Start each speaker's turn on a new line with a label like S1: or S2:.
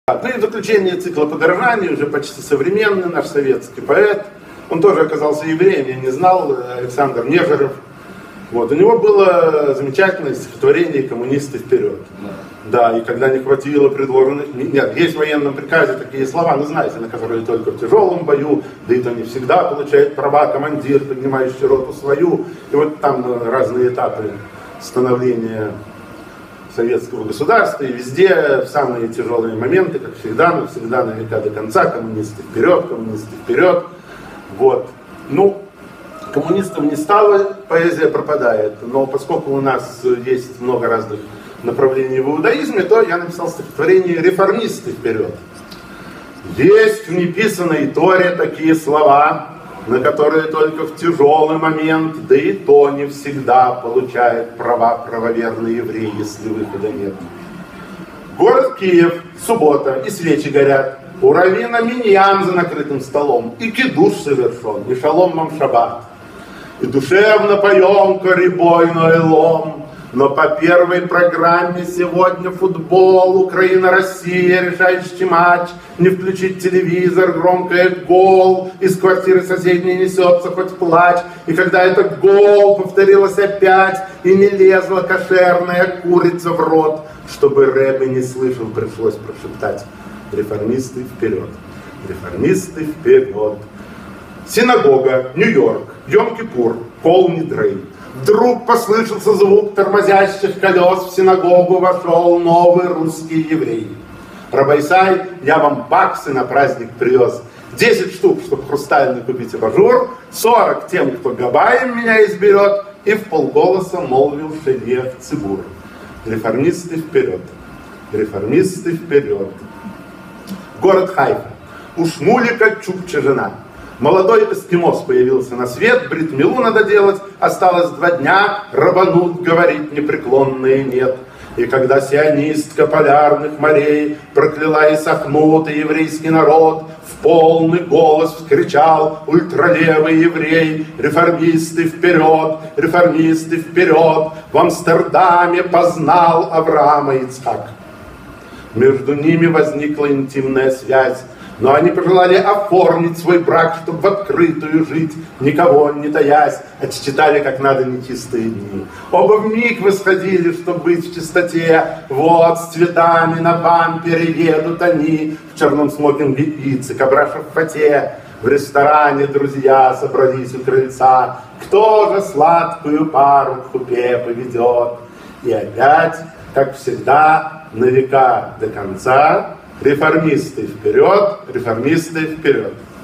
S1: Ну и в заключение цикла подражаний, уже почти современный наш советский поэт, он тоже оказался евреем, я не знал, Александр Нежеров. Вот. У него было замечательное стихотворение «Коммунисты вперед». Да, и когда не хватило предложенных... Нет, есть в военном приказе такие слова, ну знаете, на которые только в тяжелом бою, да и то не всегда получает права командир, поднимающий роту свою. И вот там разные этапы становления советского государства, и везде в самые тяжелые моменты, как всегда, но всегда на века до конца, коммунисты вперед, коммунисты вперед. Вот. Ну, коммунистов не стало, поэзия пропадает, но поскольку у нас есть много разных направлений в иудаизме, то я написал стихотворение «Реформисты вперед». Есть в неписанной Торе такие слова, на которые только в тяжелый момент, да и то не всегда получает права правоверный еврей, если выхода нет. Город Киев, суббота, и свечи горят, у раввина миньян за накрытым столом, и кидуш совершен, и шалом вам шаббат. И душевно поем корибой ноэлом, но по первой программе сегодня футбол, Украина-Россия, решающий матч, не включить телевизор, громкое гол, из квартиры соседней несется хоть плач, и когда этот гол повторилось опять, и не лезла кошерная курица в рот, чтобы рэбе не слышал, пришлось прошептать: реформисты вперед, реформисты вперед. Синагога, Нью-Йорк, Йом-Кипур, полный дрей. Вдруг послышался звук тормозящих колес, в синагогу вошел новый русский еврей. Рабайсай, я вам баксы на праздник привез. 10 штук, чтобы хрустальный купить абажур, 40 тем, кто габаем меня изберет, и вполголоса молвил шельех цибур. Реформисты вперед, реформисты вперед. Город Хайфа. У Шмулика Чукча жена. Молодой эскимос появился на свет, брит-милу надо делать, осталось 2 дня, рабанут говорить непреклонные нет. И когда сионистка полярных морей прокляла и сохнутый еврейский народ, в полный голос вскричал ультралевый еврей: реформисты вперед, реформисты вперед, в Амстердаме познал Авраама Ицхак. Между ними возникла интимная связь, но они пожелали оформить свой брак, чтобы в открытую жить, никого не таясь, отчитали как надо нечистые дни. Оба вмиг восходили, чтобы быть в чистоте. Вот с цветами на бампере едут они, в черном смокинге Ицик, Абраша в фате. В ресторане друзья собрались у крыльца. Кто же сладкую пару к хупе поведет? И опять, как всегда, на века до конца, реформисты вперед, реформисты вперед.